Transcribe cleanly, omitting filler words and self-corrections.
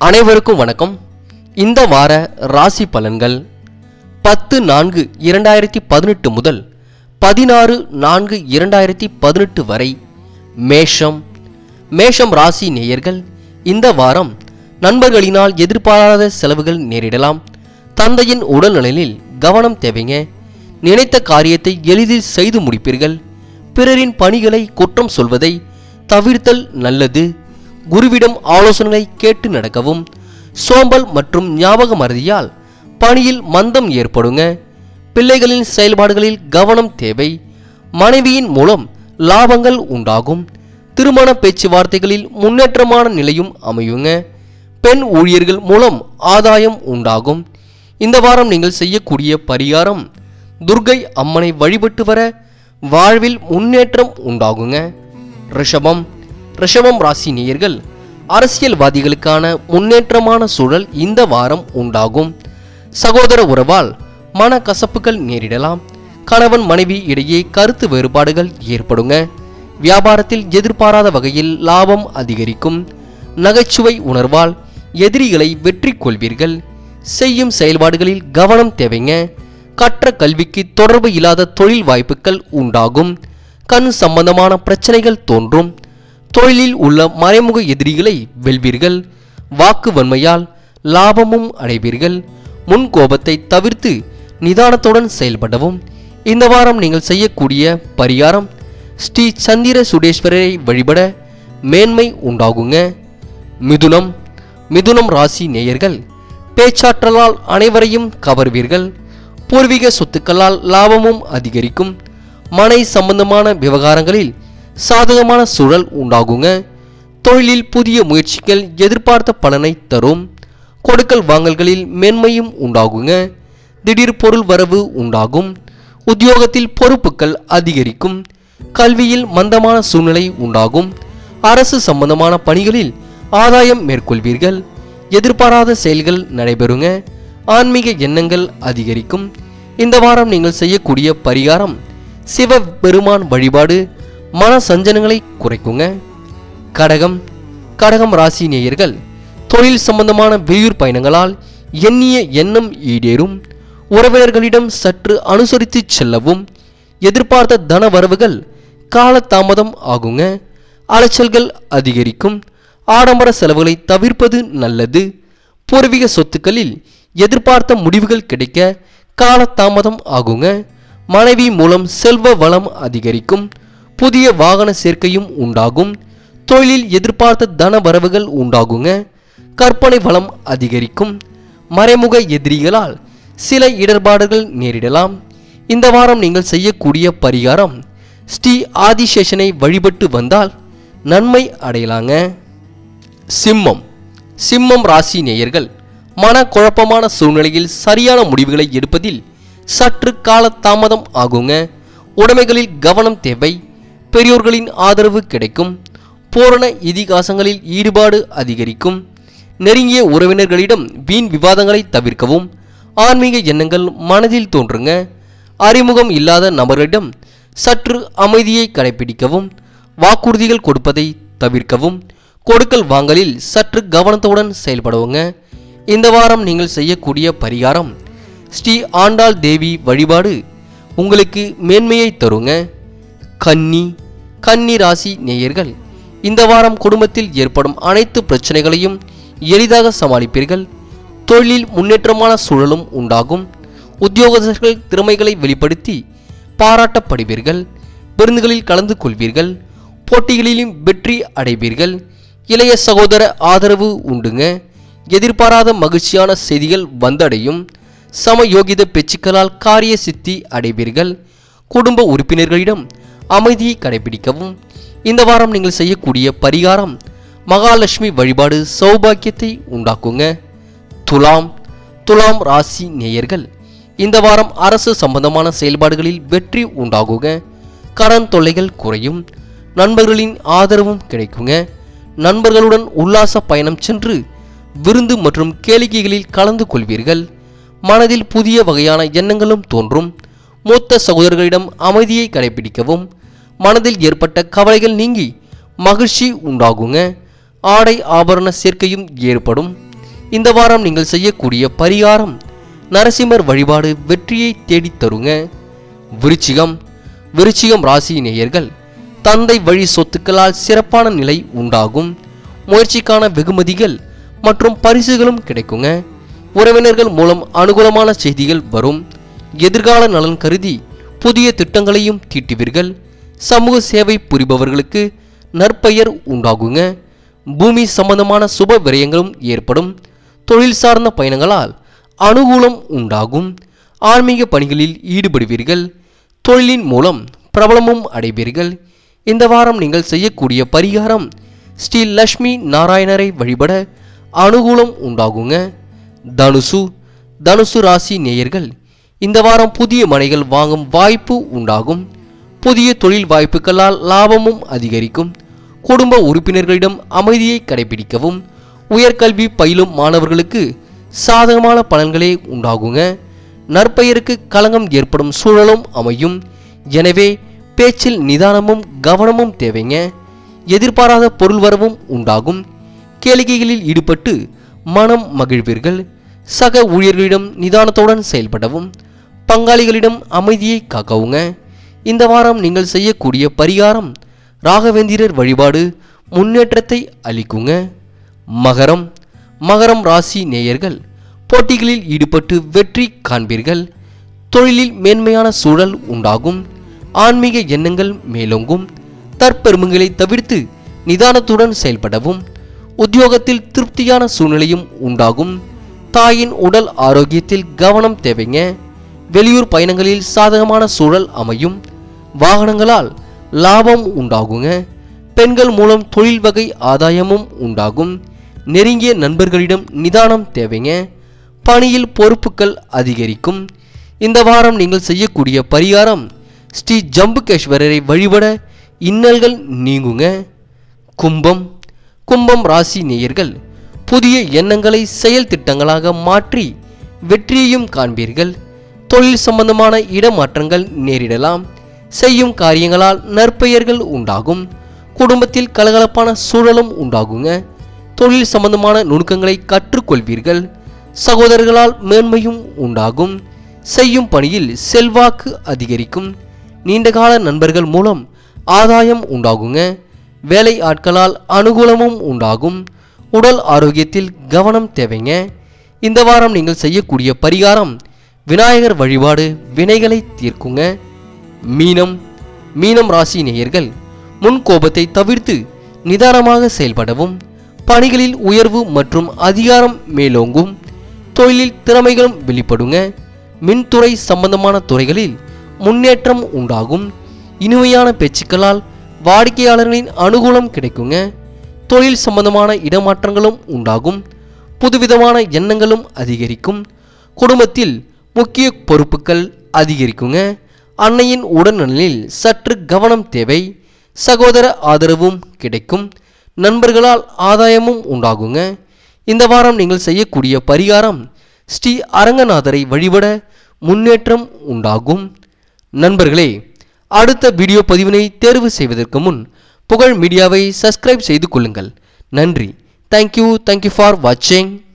அனைவருக்கும் வணக்கம். இந்த வார ராசி பலன்கள் 10/4/2018 முதல் 16/4/2018 வரை. மேஷம் ராசி நேயர்கள், இந்த வாரம் நண்பர்களினால் எதிர்பாராத செலவுகள் நேரிடலாம். தந்தையின் உடல்நலனில் கவனம் தேவைங்க. நினைத்த காரியத்தை எளிதில் செய்து முடிப்பீர்கள். பிறரின் பணிகளை குற்றம் சொல்வதை தவிர்த்தல் நல்லது. குருவிடம் ஆலோசனைகளை கேட்டு நடக்கவும். சோம்பல் மற்றும் ஞாபக மறதியால் பணியில் மந்தம் ஏற்படுங்க. பிள்ளைகளின் செயல்பாடுகளில் கவனம் தேவை. மனைவியின் மூலம் லாபங்கள் உண்டாகும். திருமண பேச்சுவார்த்தைகளில் முன்னேற்றமான நிலையும் அமையுங்க. பெண் ஊழியர்கள் மூலம் ஆதாயம் உண்டாகும். இந்த வாரம் நீங்கள் செய்யக்கூடிய பரிகாரம், துர்க்கை அம்மனை வழிபட்டு வர வாழ்வில் முன்னேற்றம் உண்டாகுங்க. ரிஷபம் ராசி நேயர்கள், அரசியல்வாதிகளுக்கான முன்னேற்றமான சூழல் இந்த வாரம் உண்டாகும். சகோதர உறவால் மனக்கசப்புகள் நேரிடலாம். கணவன் மனைவி இடையே கருத்து வேறுபாடுகள் ஏற்படுங்க. வியாபாரத்தில் எதிர்பாராத வகையில் லாபம் அதிகரிக்கும். நகைச்சுவை உணர்வால் எதிரிகளை வெற்றி கொள்வீர்கள். செய்யும் செயல்பாடுகளில் கவனம் தேவைங்க. கற்ற கல்விக்கு தொடர்பு இல்லாத தொழில் வாய்ப்புகள் உண்டாகும். கண் சம்பந்தமான பிரச்சனைகள் தோன்றும். தொழிலில் உள்ள மறைமுக எதிரிகளை வெல்வீர்கள். வாக்கு வன்மையால் லாபமும் அடைவீர்கள். முன் கோபத்தை தவிர்த்து நிதானத்துடன் செயல்படவும். இந்த வாரம் நீங்கள் செய்யக்கூடிய பரிகாரம், ஸ்ரீ சந்திர சுடேஸ்வரரை வழிபட மேன்மை உண்டாகுங்க. மிதுனம் ராசி நேயர்கள், பேச்சாற்றலால் அனைவரையும் கவர்வீர்கள். பூர்வீக சொத்துக்களால் லாபமும் அதிகரிக்கும். மனை சம்பந்தமான விவகாரங்களில் சாதகமான சூழல் உண்டாகுங்க. தொழிலில் புதிய முயற்சிகள் எதிர்பார்த்த பலனை தரும். கொடுக்கல் வாங்கல்களில் மேன்மையும் உண்டாகுங்க. திடீர் பொருள் வரவு உண்டாகும். உத்தியோகத்தில் பொறுப்புகள் அதிகரிக்கும். கல்வியில் மந்தமான சூழ்நிலை உண்டாகும். அரசு சம்பந்தமான பணிகளில் ஆதாயம் மேற்கொள்வீர்கள். எதிர்பாராத செயல்கள் நடைபெறுங்க. ஆன்மீக எண்ணங்கள் அதிகரிக்கும். இந்த வாரம் நீங்கள் செய்யக்கூடிய பரிகாரம், சிவ பெருமான் வழிபாடு மன சஞ்சலங்களை குறைக்குங்க. கடகம் ராசி நேயர்கள், தொழில் சம்பந்தமான வெளியூர் பயணங்களால் எண்ணிய எண்ணம் ஈடேறும். உறவினர்களிடம் சற்று அனுசரித்து செல்லவும். எதிர்பார்த்த தன வரவுகள் காலதாமதம் ஆகுங்க. அலைச்சல்கள் அதிகரிக்கும். ஆடம்பர செலவுகளை தவிர்ப்பது நல்லது. பூர்வீக சொத்துக்களில் எதிர்பார்த்த முடிவுகள் கிடைக்க காலதாமதம் ஆகுங்க. மனைவி மூலம் செல்வ வளம் அதிகரிக்கும். புதிய வாகன சேர்க்கையும் உண்டாகும். தொழிலில் எதிர்பார்த்த தன வரவுகள் உண்டாகுங்க. கற்பனை வளம் அதிகரிக்கும். மறைமுக எதிரிகளால் சில இடர்பாடுகள் நேரிடலாம். இந்த வாரம் நீங்கள் செய்யக்கூடிய பரிகாரம், ஸ்ரீ ஆதிசேஷனை வழிபட்டு வந்தால் நன்மை அடையலாங்க. சிம்மம் ராசி நேயர்கள், மன குழப்பமான சூழ்நிலையில் சரியான முடிவுகளை எடுப்பதில் சற்று கால தாமதம் ஆகுங்க. உடைமைகளில் கவனம் தேவை. பெரியோர்களின் ஆதரவு கிடைக்கும். பூரண இதிகாசங்களில் ஈடுபாடு அதிகரிக்கும். நெருங்கிய உறவினர்களிடம் வீண் விவாதங்களை தவிர்க்கவும். ஆன்மீக எண்ணங்கள் மனதில் தோன்றுங்க. அறிமுகம் இல்லாத நபர்களிடம் சற்று அமைதியை கடைபிடிக்கவும். வாக்குறுதிகள் கொடுப்பதை தவிர்க்கவும். கொடுக்கல் வாங்கலில் சற்று கவனத்துடன் செயல்படுவங்க. இந்த வாரம் நீங்கள் செய்யக்கூடிய பரிகாரம், ஸ்ரீ ஆண்டாள் தேவி வழிபாடு உங்களுக்கு மேன்மையை தருங்க. கன்னி ராசி நேயர்கள், இந்த வாரம் குடும்பத்தில் ஏற்படும் அனைத்து பிரச்சனைகளையும் எளிதாக சமாளிப்பீர்கள். தொழிலில் முன்னேற்றமான சூழலும் உண்டாகும். உத்தியோகஸ்தர்கள் திறமைகளை வெளிப்படுத்தி பாராட்டப்படுவீர்கள். விருந்துகளில் கலந்து கொள்வீர்கள். போட்டிகளிலும் வெற்றி அடைவீர்கள். இளைய சகோதர ஆதரவு உண்டுங்க. எதிர்பாராத மகிழ்ச்சியான செய்திகள் வந்தடையும். சமயோகித பேச்சுக்களால் காரிய சித்தி அடைவீர்கள். குடும்ப உறுப்பினர்களிடம் அமைதியை கடைபிடிக்கவும். இந்த வாரம் நீங்கள் செய்யக்கூடிய பரிகாரம், மகாலட்சுமி வழிபாடு சௌபாக்கியத்தை உண்டாக்குங்க. துலாம் ராசி நேயர்கள், இந்த வாரம் அரசு சம்பந்தமான செயல்பாடுகளில் வெற்றி உண்டாகுங்க. கடன் தொல்லைகள் குறையும். நண்பர்களின் ஆதரவும் கிடைக்குங்க. நண்பர்களுடன் உல்லாச பயணம் சென்று விருந்து மற்றும் கேளிக்கைகளில் கலந்து கொள்வீர்கள். மனதில் புதிய வகையான எண்ணங்களும் தோன்றும். மூத்த சகோதரர்களிடம் அமைதியை கடைபிடிக்கவும். மனதில் ஏற்பட்ட கவலைகள் நீங்கி மகிழ்ச்சி உண்டாகுங்க. ஆடை ஆபரண சேர்க்கையும் ஏற்படும். இந்த வாரம் நீங்கள் செய்யக்கூடிய பரிகாரம் நரசிம்மர் வழிபாடு வெற்றியை தேடித் தருங்க. விருச்சிகம் ராசி நேயர்கள், தந்தை வழி சொத்துக்களால் சிறப்பான நிலை உண்டாகும். முயற்சிக்கான வெகுமதிகள் மற்றும் பரிசுகளும் கிடைக்குங்க. உறவினர்கள் மூலம் அனுகூலமான செய்திகள் வரும். எதிர்கால நலன் கருதி புதிய திட்டங்களையும் தீட்டுவீர்கள். சமூக சேவை புரிபவர்களுக்கு நற்பெயர் உண்டாகுங்க. பூமி சம்பந்தமான சுப விரயங்களும் ஏற்படும். தொழில் சார்ந்த பயணங்களால் அனுகூலம் உண்டாகும். ஆன்மீக பணிகளில் ஈடுபடுவீர்கள். தொழிலின் மூலம் பிரபலமும் அடைவீர்கள். இந்த வாரம் நீங்கள் செய்யக்கூடிய பரிகாரம் ஸ்ரீ லட்சுமி நாராயணரை வழிபட அனுகூலம் உண்டாகுங்க. தனுசு ராசி நேயர்கள், இந்த வாரம் புதிய மனைகள் வாங்கும் வாய்ப்பு உண்டாகும். புதிய தொழில் வாய்ப்புகளால் லாபமும் அதிகரிக்கும். குடும்ப உறுப்பினர்களிடம் அமைதியை கடைபிடிக்கவும். உயர்கல்வி பயிலும் மாணவர்களுக்கு சாதகமான பலன்களே உண்டாகுங்க. நற்பெயருக்கு களங்கம் ஏற்படும் சூழலும் அமையும். எனவே பேச்சில் நிதானமும் கவனமும் தேவைங்க. எதிர்பாராத பொருள் வரவும் உண்டாகும். கேளிக்கைகளில் ஈடுபட்டு மனம் மகிழ்வீர்கள். சக ஊழியர்களிடம் நிதானத்துடன் செயல்படவும். பங்காளிகளிடம் அமைதியை காக்கவுங்க. இந்த வாரம் நீங்கள் செய்யக்கூடிய பரிகாரம் ராகவேந்திரர் வழிபாடு முன்னேற்றத்தை அளிக்குங்க. மகரம் ராசி நேயர்கள், போட்டிகளில் ஈடுபட்டு வெற்றி காண்பீர்கள். தொழிலில் மேன்மையான சூழல் உண்டாகும். ஆன்மீக எண்ணங்கள் மேலோங்கும். தற்பெருமைகளை தவிர்த்து நிதானத்துடன் செயல்படவும். உத்தியோகத்தில் திருப்தியான சூழ்நிலையும் உண்டாகும். தாயின் உடல் ஆரோக்கியத்தில் கவனம் தேவைங்க. வெளியூர் பயணங்களில் சாதகமான சூழல் அமையும். வாகனங்களால் லாபம் உண்டாகுங்க. பெண்கள் மூலம் தொழில் வகை ஆதாயமும் உண்டாகும். நெருங்கிய நண்பர்களிடம் நிதானம் தேவைங்க. பணியில் பொறுப்புகள் அதிகரிக்கும். இந்த வாரம் நீங்கள் செய்யக்கூடிய பரிகாரம் ஸ்ரீ ஜம்புகேஸ்வரரை வழிபட இன்னல்கள் நீங்குங்க. கும்பம் ராசி நேயர்கள், புதிய எண்ணங்களை செயல் திட்டங்களாக மாற்றி வெற்றியையும் காண்பீர்கள். தொழில் சம்பந்தமான இடமாற்றங்கள் நேரிடலாம். செய்யும் காரியங்களால் நற்பெயர்கள் உண்டாகும். குடும்பத்தில் கலகலப்பான சூழலும் உண்டாகுங்க. தொழில் சம்பந்தமான நுணுக்கங்களை கற்றுக்கொள்வீர்கள். சகோதரர்களால் மேன்மையும் உண்டாகும். செய்யும் பணியில் செல்வாக்கு அதிகரிக்கும். நீண்டகால நண்பர்கள் மூலம் ஆதாயம் உண்டாகுங்க. வேலை ஆட்களால் அனுகூலமும் உண்டாகும். உடல் ஆரோக்கியத்தில் கவனம் தேவைங்க. இந்த வாரம் நீங்கள் செய்யக்கூடிய பரிகாரம் விநாயகர் வழிபாடு வினைகளை தீர்க்குங்க. மீனம் ராசி நேயர்கள், முன் கோபத்தை தவிர்த்து நிதானமாக செயல்படவும். பணிகளில் உயர்வு மற்றும் அதிகாரம் மேலோங்கும். தொழிலில் திறமைகளும் வெளிப்படுங்க. மின்துறை சம்பந்தமான துறைகளில் முன்னேற்றம் உண்டாகும். இனிமையான பேச்சுக்களால் வாடிக்கையாளர்களின் அனுகூலம் கிடைக்குங்க. தொழில் சம்பந்தமான இடமாற்றங்களும் உண்டாகும். புதுவிதமான எண்ணங்களும் அதிகரிக்கும். குடும்பத்தில் முக்கிய பொறுப்புகள் அதிகரிக்குங்க. அன்னையின் உடல்நலனில் சற்று கவனம் தேவை. சகோதர ஆதரவும் கிடைக்கும். நண்பர்களால் ஆதாயமும் உண்டாகுங்க. இந்த வாரம் நீங்கள் செய்யக்கூடிய பரிகாரம் ஸ்ரீ அரங்கநாதரை வழிபட முன்னேற்றம் உண்டாகும். நண்பர்களே, அடுத்த வீடியோ பதிவினை தேர்வு செய்வதற்கு முன் புகழ் மீடியாவை சப்ஸ்கிரைப் செய்து கொள்ளுங்கள். நன்றி. தேங்க்யூ ஃபார் வாட்சிங்.